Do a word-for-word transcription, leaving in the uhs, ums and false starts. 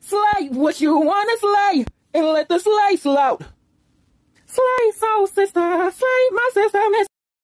Slay what you wanna slay, and let the slay slow. Slay soul sister.